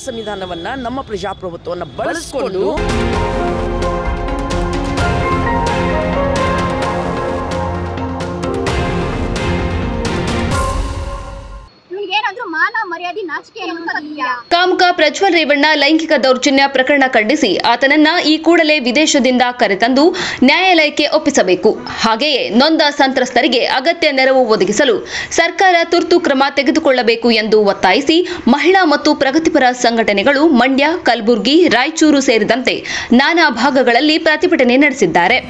ಸಂವಿಧಾನವನ್ನ ನಮ್ಮ ಪ್ರಜಾಪ್ರಭುತ್ವವನ್ನು ಬಳಸಿಕೊಂಡು ಕಾಮುಕ ಪ್ರಜ್ವಲ್ ರೇವಣ್ಣ ಲೈಂಗಿಕ ದೌರ್ಜನ್ಯ ಪ್ರಕರಣ ಖಂಡಿಸಿ ಆತನನ್ನ ಈ ಕೂಡಲೇ ವಿದೇಶದಿಂದ ಕರೆತಂದು ನ್ಯಾಯಾಲಯಕ್ಕೆ ಒಪ್ಪಿಸಬೇಕು. ಹಾಗೆಯೇ ನೊಂದ ಸಂತ್ರಸ್ತರಿಗೆ ಅಗತ್ಯ ನೆರವು ಒದಗಿಸಲು ಸರ್ಕಾರ ತುರ್ತು ಕ್ರಮ ತೆಗೆದುಕೊಳ್ಳಬೇಕು ಎಂದು ಒತ್ತಾಯಿಸಿ ಮಹಿಳಾ ಮತ್ತು ಪ್ರಗತಿಪರ ಸಂಘಟನೆಗಳು ಮಂಡ್ಯ, ಕಲಬುರಗಿ, ರಾಯಚೂರು ಸೇರಿದಂತೆ ನಾನಾ ಭಾಗಗಳಲ್ಲಿ ಪ್ರತಿಭಟನೆ ನಡೆಸಿದ್ದಾರೆ.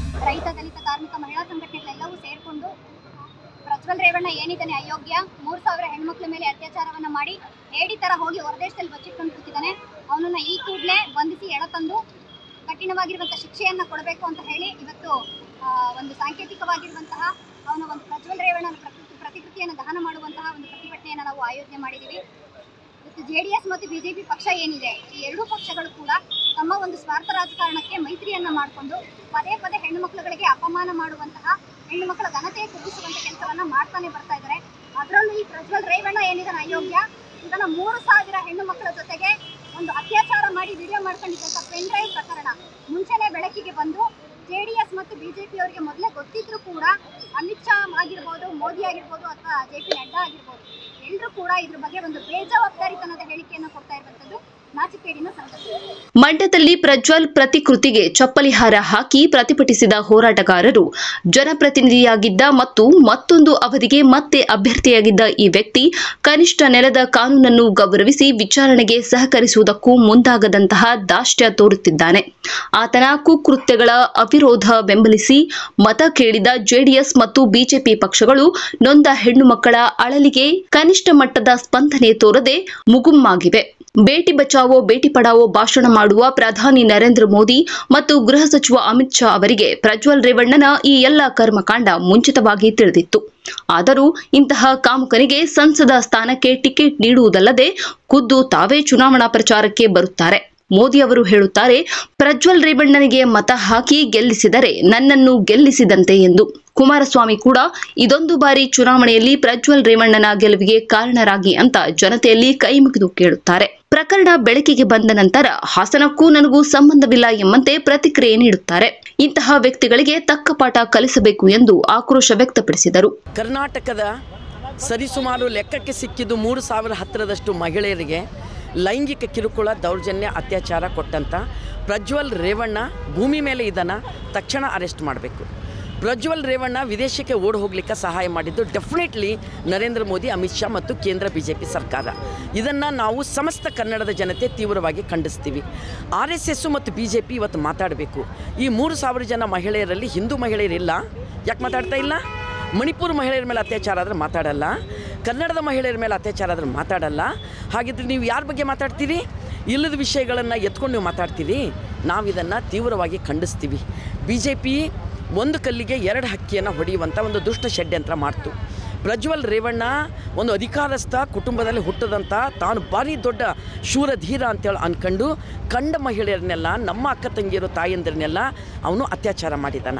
ಪ್ರಜ್ವಲ್ ರೇವಣ್ಣ ಏನಿದ್ದಾನೆ ಅಯೋಗ್ಯ, 3000 ಹೆಣ್ಮಕ್ಳ ಮೇಲೆ ಅತ್ಯಾಚಾರವನ್ನ ಮಾಡಿ ಹೇಡಿ ತರ ಹೋಗಿ ಹೊರದೇಶದಲ್ಲಿ ಬಚ್ಚಿಟ್ಕೊಂಡು ಕೂತಿದ್ದಾನೆ. ಅವನನ್ನ ಈ ಕೂಡಲೇ ಬಂಧಿಸಿ ಎಳತಂದು ಕಠಿಣವಾಗಿರುವಂತಹ ಶಿಕ್ಷೆಯನ್ನ ಕೊಡಬೇಕು ಅಂತ ಹೇಳಿ ಇವತ್ತು ಒಂದು ಸಾಂಕೇತಿಕವಾಗಿರುವಂತಹ ಅವನ ಒಂದು ಪ್ರಜ್ವಲ್ ರೇವಣ್ಣನ ಪ್ರತಿಕೃತಿಯನ್ನು ದಹನ ಮಾಡುವಂತಹ ಒಂದು ಪ್ರತಿಭಟನೆಯನ್ನು ನಾವು ಆಯೋಜನೆ ಮಾಡಿದ್ದೀವಿ. ಇವತ್ತು JDS ಮತ್ತು BJP ಪಕ್ಷ ಏನಿದೆ, ಈ ಎರಡೂ ಪಕ್ಷಗಳು ಕೂಡ ತಮ್ಮ ಒಂದು ಸ್ವಾರ್ಥ ರಾಜಕಾರಣಕ್ಕೆ ಮೈತ್ರಿಯನ್ನ ಮಾಡಿಕೊಂಡು ಪದೇ ಪದೇ ಹೆಣ್ಣು ಮಕ್ಕಳುಗಳಿಗೆ ಅಪಮಾನ ಮಾಡುವಂತಹ, ಹೆಣ್ಣು ಮಕ್ಕಳ ಘನತೆ ಕುಗ್ಗಿಸುವಂತ ಕೆಲಸವನ್ನ ಮಾಡ್ತಾನೆ ಬರ್ತಾ ಇದ್ದಾರೆ. ಅದರಲ್ಲೂ ಈ ಪ್ರಜ್ವಲ್ ರೇವಣ್ಣ ಏನಿದಾನೆ ಅಯೋಗ್ಯ, ಇದನ್ನ 3000 ಹೆಣ್ಣು ಮಕ್ಕಳ ಜೊತೆಗೆ ಒಂದು ಅತ್ಯಾಚಾರ ಮಾಡಿ ವಿಡಿಯೋ ಮಾಡ್ಕೊಂಡಿದ್ದಂತ ಪೆನ್ ಡ್ರೈವ್ ಪ್ರಕರಣ ಮುಂಚೆನೆ ಬೆಳಕಿಗೆ ಬಂದು JDS ಮತ್ತು BJP ಅವರಿಗೆ ಮೊದಲೇ ಗೊತ್ತಿದ್ರು ಕೂಡ ಅಮಿತ್ ಶಾ ಆಗಿರ್ಬೋದು, ಮೋದಿ ಆಗಿರ್ಬೋದು ಅಥವಾ JP ನಡ್ಡಾ ಆಗಿರ್ಬೋದು, ಎಲ್ಲರೂ ಕೂಡ ಇದ್ರ ಬಗ್ಗೆ ಒಂದು ಬೇಜವಾಬ್ದಾರಿತನದ ಹೇಳಿಕೆಯನ್ನು ಕೊಡ್ತಾ ಇರುವಂತದ್ದು ನಾಚಿಕೆಗೇಡಿನ ಸಂಗತಿ. ಮಂಡ್ಯದಲ್ಲಿ ಪ್ರಜ್ವಲ್ ಪ್ರತಿಕೃತಿಗೆ ಚಪ್ಪಲಿ ಹಾರ ಹಾಕಿ ಪ್ರತಿಭಟಿಸಿದ ಹೋರಾಟಗಾರರು ಜನಪ್ರತಿನಿಧಿಯಾಗಿದ್ದ ಮತ್ತು ಮತ್ತೊಂದು ಅವಧಿಗೆ ಮತ್ತೆ ಅಭ್ಯರ್ಥಿಯಾಗಿದ್ದ ಈ ವ್ಯಕ್ತಿ ಕನಿಷ್ಠ ನೆಲದ ಕಾನೂನನ್ನು ಗೌರವಿಸಿ ವಿಚಾರಣೆಗೆ ಸಹಕರಿಸುವುದಕ್ಕೂ ಮುಂದಾಗದಂತಹ ದಾಷ್ಟ್ಯ ತೋರುತ್ತಿದ್ದಾನೆ. ಆತನ ಕುಕೃತ್ಯಗಳ ಅವಿರೋಧ ಬೆಂಬಲಿಸಿ ಮತ ಕೇಳಿದ JDS ಮತ್ತು BJP ಪಕ್ಷಗಳು ನೊಂದ ಹೆಣ್ಣು ಮಕ್ಕಳ ಅಳಲಿಗೆ ಕನಿಷ್ಠ ಮಟ್ಟದ ಸ್ಪಂದನೆ ತೋರದೆ ಮುಗುಮ್ಮಾಗಿವೆ. ಬೇಟಿ ಬಚಾವೋ ಬೇಟಿ ಪಡಾವೋ ಭಾಷಣ ಮಾಡುವ ಪ್ರಧಾನಿ ನರೇಂದ್ರ ಮೋದಿ ಮತ್ತು ಗೃಹ ಸಚಿವ ಅಮಿತ್ ಶಾ ಅವರಿಗೆ ಪ್ರಜ್ವಲ್ ರೇವಣ್ಣನ ಈ ಎಲ್ಲ ಕರ್ಮಕಾಂಡ ಮುಂಚಿತವಾಗಿ ತಿಳಿದಿತ್ತು. ಆದರೂ ಇಂತಹ ಕಾಮುಕನಿಗೆ ಸಂಸದ ಸ್ಥಾನಕ್ಕೆ ಟಿಕೆಟ್ ನೀಡುವುದಲ್ಲದೆ ಖುದ್ದು ತಾವೇ ಚುನಾವಣಾ ಪ್ರಚಾರಕ್ಕೆ ಬರುತ್ತಾರೆ. ಮೋದಿ ಅವರು ಹೇಳುತ್ತಾರೆ, ಪ್ರಜ್ವಲ್ ರೇವಣ್ಣನಿಗೆ ಮತ ಹಾಕಿ ಗೆಲ್ಲಿಸಿದರೆ ನನ್ನನ್ನು ಗೆಲ್ಲಿಸಿದಂತೆ ಎಂದು. ಕುಮಾರಸ್ವಾಮಿ ಕೂಡ ಇದೊಂದು ಬಾರಿ ಚುನಾವಣೆಯಲ್ಲಿ ಪ್ರಜ್ವಲ್ ರೇವಣ್ಣನ ಗೆಲುವಿಗೆ ಕಾರಣರಾಗಿ ಅಂತ ಜನತೆಯಲ್ಲಿ ಕೈ ಮುಗಿದು ಕೇಳುತ್ತಾರೆ. ಪ್ರಕರಣ ಬೆಳಕಿಗೆ ಬಂದ ನಂತರ ಹಾಸನಕ್ಕೂ ನನಗೂ ಸಂಬಂಧವಿಲ್ಲ ಎಂಬಂತೆ ಪ್ರತಿಕ್ರಿಯೆ ನೀಡುತ್ತಾರೆ. ಇಂತಹ ವ್ಯಕ್ತಿಗಳಿಗೆ ತಕ್ಕ ಪಾಠ ಕಲಿಸಬೇಕು ಎಂದು ಆಕ್ರೋಶ ವ್ಯಕ್ತಪಡಿಸಿದರು. ಕರ್ನಾಟಕದ ಸರಿಸುಮಾರು ಲೆಕ್ಕಕ್ಕೆ ಸಿಕ್ಕಿದ್ದು 3000 ಹತ್ತಿರದಷ್ಟು ಮಹಿಳೆಯರಿಗೆ ಲೈಂಗಿಕ ಕಿರುಕುಳ, ದೌರ್ಜನ್ಯ, ಅತ್ಯಾಚಾರ ಕೊಟ್ಟಂಥ ಪ್ರಜ್ವಲ್ ರೇವಣ್ಣ ಭೂಮಿ ಮೇಲೆ ಇದನ್ನು ತಕ್ಷಣ ಅರೆಸ್ಟ್ ಮಾಡಬೇಕು. ಪ್ರಜ್ವಲ್ ರೇವಣ್ಣ ವಿದೇಶಕ್ಕೆ ಓಡಿ ಹೋಗ್ಲಿಕ್ಕೆ ಸಹಾಯ ಮಾಡಿದ್ದು ಡೆಫಿನೆಟ್ಲಿ ನರೇಂದ್ರ ಮೋದಿ, ಅಮಿತ್ ಶಾ ಮತ್ತು ಕೇಂದ್ರ BJP ಸರ್ಕಾರ. ಇದನ್ನು ನಾವು ಸಮಸ್ತ ಕನ್ನಡದ ಜನತೆ ತೀವ್ರವಾಗಿ ಖಂಡಿಸ್ತೀವಿ. RSS ಮತ್ತು BJP ಇವತ್ತು ಮಾತಾಡಬೇಕು. ಈ 3000 ಜನ ಮಹಿಳೆಯರಲ್ಲಿ ಹಿಂದೂ ಮಹಿಳೆಯರಿಲ್ಲ, ಯಾಕೆ ಮಾತಾಡ್ತಾ ಇಲ್ಲ? ಮಣಿಪುರ ಮಹಿಳೆಯರ ಮೇಲೆ ಅತ್ಯಾಚಾರ ಆದರೆ ಮಾತಾಡಲ್ಲ, ಕನ್ನಡದ ಮಹಿಳೆಯರ ಮೇಲೆ ಅತ್ಯಾಚಾರ ಆದರೆ ಮಾತಾಡಲ್ಲ. ಹಾಗಿದ್ರೆ ನೀವು ಯಾರ ಬಗ್ಗೆ ಮಾತಾಡ್ತೀರಿ? ಇಲ್ಲದ ವಿಷಯಗಳನ್ನು ಎತ್ಕೊಂಡು ನೀವು ಮಾತಾಡ್ತೀರಿ. ನಾವು ಇದನ್ನು ತೀವ್ರವಾಗಿ ಖಂಡಿಸ್ತೀವಿ. BJP ಒಂದು ಕಲ್ಲಿಗೆ 2 ಹಕ್ಕಿಯನ್ನು ಹೊಡೆಯುವಂಥ ಒಂದು ದುಷ್ಟ ಷಡ್ಯಂತ್ರ ಮಾಡ್ತು. ಪ್ರಜ್ವಲ್ ರೇವಣ್ಣ ಒಂದು ಅಧಿಕಾರಸ್ಥ ಕುಟುಂಬದಲ್ಲಿ ಹುಟ್ಟದಂಥ ತಾನು ಭಾರಿ ದೊಡ್ಡ ಶೂರಧೀರ ಅಂತೇಳಿ ಅಂದ್ಕೊಂಡು ಕಂಡ ಮಹಿಳೆಯರನ್ನೆಲ್ಲ, ನಮ್ಮ ಅಕ್ಕ ತಂಗಿಯರು ತಾಯಂದಿರನ್ನೆಲ್ಲ ಅವನು ಅತ್ಯಾಚಾರ ಮಾಡಿದ್ದಾನೆ.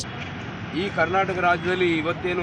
ಈ ಕರ್ನಾಟಕ ರಾಜ್ಯದಲ್ಲಿ ಇವತ್ತೇನು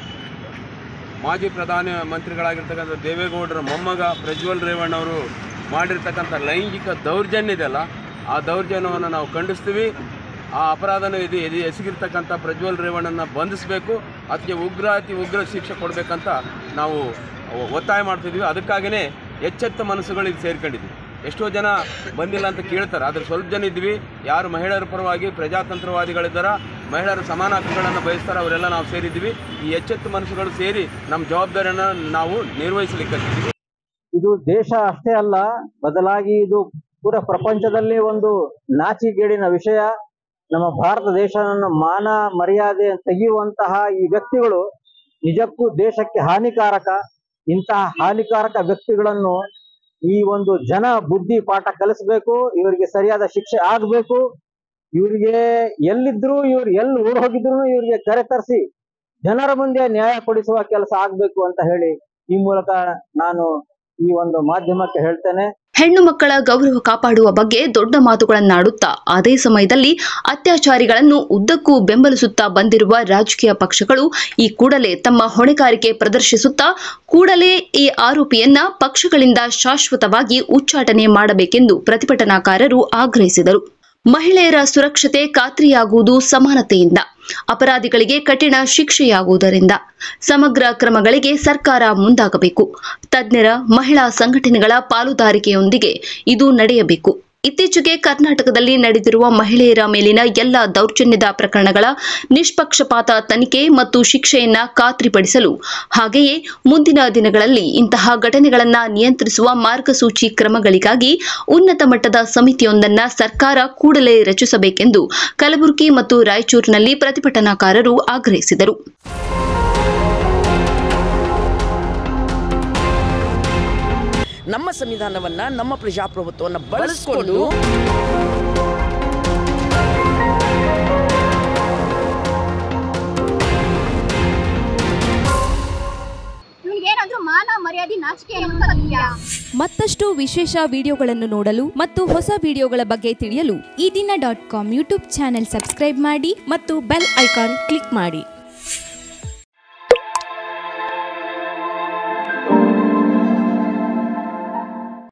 ಮಾಜಿ ಪ್ರಧಾನ ಮಂತ್ರಿಗಳಾಗಿರ್ತಕ್ಕಂಥ ದೇವೇಗೌಡರ ಮೊಮ್ಮಗ ಪ್ರಜ್ವಲ್ ರೇವಣ್ಣ ಅವರು ಮಾಡಿರ್ತಕ್ಕಂಥ ಲೈಂಗಿಕ ದೌರ್ಜನ್ಯ ಇದೆಯಲ್ಲ, ಆ ದೌರ್ಜನ್ಯವನ್ನು ನಾವು ಖಂಡಿಸ್ತೀವಿ. ಆ ಅಪರಾಧನ ಎಸಗಿರ್ತಕ್ಕಂಥ ಪ್ರಜ್ವಲ್ ರೇವಣ್ಣನ ಬಂಧಿಸಬೇಕು, ಅದಕ್ಕೆ ಉಗ್ರ ಶಿಕ್ಷೆ ಕೊಡಬೇಕಂತ ನಾವು ಒತ್ತಾಯ ಮಾಡ್ತಿದ್ವಿ. ಅದಕ್ಕಾಗಿಯೇ ಎಚ್ಚೆತ್ತ ಮನಸ್ಸುಗಳು ಇದು ಸೇರ್ಕೊಂಡಿದ್ವಿ. ಎಷ್ಟೋ ಜನ ಬಂದಿಲ್ಲ ಅಂತ ಕೇಳ್ತಾರೆ, ಆದರೆ ಸ್ವಲ್ಪ ಜನ ಇದ್ವಿ ಯಾರು ಮಹಿಳೆಯರ ಪರವಾಗಿ ಪ್ರಜಾತಂತ್ರವಾದಿಗಳಿದ್ದಾರೆ, ಮಹಿಳೆಯರ ಸಮಾನ ಹಕ್ಕುಗಳನ್ನು ಬಯಸ್ತಾರೆ, ಅವರೆಲ್ಲ ನಾವು ಸೇರಿದ್ವಿ. ಈ ಎಚ್ಚೆತ್ತ ಮನಸ್ಸುಗಳು ಸೇರಿ ನಮ್ಮ ಜವಾಬ್ದಾರಿಯನ್ನು ನಾವು ನಿರ್ವಹಿಸಲಿಕ್ಕೆ. ಇದು ದೇಶ ಅಷ್ಟೇ ಅಲ್ಲ, ಬದಲಾಗಿ ಇದು ಪೂರ ಪ್ರಪಂಚದಲ್ಲಿ ಒಂದು ನಾಚಿಗೇಡಿನ ವಿಷಯ. ನಮ್ಮ ಭಾರತ ದೇಶವನ್ನು ಮಾನ ಮರ್ಯಾದೆ ತೆಗೆಯುವಂತಹ ಈ ವ್ಯಕ್ತಿಗಳು ನಿಜಕ್ಕೂ ದೇಶಕ್ಕೆ ಹಾನಿಕಾರಕ. ಇಂತಹ ಹಾನಿಕಾರಕ ವ್ಯಕ್ತಿಗಳನ್ನು ಈ ಒಂದು ಜನ ಬುದ್ಧಿ ಪಾಠ ಕಲಿಸಬೇಕು, ಇವರಿಗೆ ಸರಿಯಾದ ಶಿಕ್ಷೆ ಆಗಬೇಕು. ಇವರಿಗೆ ಎಲ್ಲಿದ್ರು, ಇವ್ರು ಎಲ್ಲಿ ಊರು ಹೋಗಿದ್ರು ಇವರಿಗೆ ಕರೆತರಿಸಿ ಜನರ ಮುಂದೆ ನ್ಯಾಯ ಕೊಡಿಸುವ ಕೆಲಸ ಆಗ್ಬೇಕು ಅಂತ ಹೇಳಿ ಈ ಮೂಲಕ ನಾನು ಈ ಒಂದು ಮಾಧ್ಯಮಕ್ಕೆ ಹೇಳ್ತೇನೆ. ಹೆಣ್ಣು ಮಕ್ಕಳ ಗೌರವ ಕಾಪಾಡುವ ಬಗ್ಗೆ ದೊಡ್ಡ ಮಾತುಗಳನ್ನಾಡುತ್ತಾ ಅದೇ ಸಮಯದಲ್ಲಿ ಅತ್ಯಾಚಾರಿಗಳನ್ನು ಉದ್ದಕ್ಕೂ ಬೆಂಬಲಿಸುತ್ತಾ ಬಂದಿರುವ ರಾಜಕೀಯ ಪಕ್ಷಗಳು ಈ ಕೂಡಲೇ ತಮ್ಮ ಹೊಣೆಗಾರಿಕೆ ಪ್ರದರ್ಶಿಸುತ್ತಾ ಕೂಡಲೇ ಈ ಆರೋಪಿಯನ್ನ ಪಕ್ಷಗಳಿಂದ ಶಾಶ್ವತವಾಗಿ ಉಚ್ಚಾಟನೆ ಮಾಡಬೇಕೆಂದು ಪ್ರತಿಭಟನಾಕಾರರು ಆಗ್ರಹಿಸಿದರು. ಮಹಿಳೆಯರ ಸುರಕ್ಷತೆ ಖಾತ್ರಿಯಾಗುವುದು ಸಮಾನತೆಯಿಂದ, ಅಪರಾಧಿಗಳಿಗೆ ಕಠಿಣ ಶಿಕ್ಷೆಯಾಗುವುದರಿಂದ. ಸಮಗ್ರ ಕ್ರಮಗಳಿಗೆ ಸರ್ಕಾರ ಮುಂದಾಗಬೇಕು. ತಜ್ಞರ, ಮಹಿಳಾ ಸಂಘಟನೆಗಳ ಪಾಲುದಾರಿಕೆಯೊಂದಿಗೆ ಇದು ನಡೆಯಬೇಕು. ಇತ್ತೀಚೆಗೆ ಕರ್ನಾಟಕದಲ್ಲಿ ನಡೆದಿರುವ ಮಹಿಳೆಯರ ಮೇಲಿನ ಎಲ್ಲ ದೌರ್ಜನ್ಯದ ಪ್ರಕರಣಗಳ ನಿಷ್ಪಕ್ಷಪಾತ ತನಿಖೆ ಮತ್ತು ಶಿಕ್ಷೆಯನ್ನ ಖಾತ್ರಿಪಡಿಸಲು, ಹಾಗೆಯೇ ಮುಂದಿನ ದಿನಗಳಲ್ಲಿ ಇಂತಹ ಘಟನೆಗಳನ್ನು ನಿಯಂತ್ರಿಸುವ ಮಾರ್ಗಸೂಚಿ ಕ್ರಮಗಳಿಗಾಗಿ ಉನ್ನತ ಮಟ್ಟದ ಸಮಿತಿಯೊಂದನ್ನು ಸರ್ಕಾರ ಕೂಡಲೇ ರಚಿಸಬೇಕೆಂದು ಕಲಬುರಗಿ ಮತ್ತು ರಾಯಚೂರಿನಲ್ಲಿ ಪ್ರತಿಭಟನಾಕಾರರು ಆಗ್ರಹಿಸಿದರು. ನಮ್ಮ ಸಂವಿಧಾನವನ್ನ, ನಮ್ಮ ಪ್ರಜಾಪ್ರಭುತ್ವವನ್ನು ಬಳಸಿಕೊಂಡು ಏನಾದ್ರೂ ಮಾನ ಮರ್ಯಾದೆ ನಾಚಿಕೆ ಅನ್ನೋದಿದೆಯಾ? ಮತ್ತಷ್ಟು ವಿಶೇಷ ವಿಡಿಯೋಗಳನ್ನು ನೋಡಲು ಮತ್ತು ಹೊಸ ವಿಡಿಯೋಗಳ ಬಗ್ಗೆ ತಿಳಿಯಲು ಈ ದಿನ .com ಯೂಟ್ಯೂಬ್ ಚಾನೆಲ್ ಸಬ್ಸ್ಕ್ರೈಬ್ ಮಾಡಿ ಮತ್ತು ಬೆಲ್ ಐಕಾನ್ ಕ್ಲಿಕ್ ಮಾಡಿ.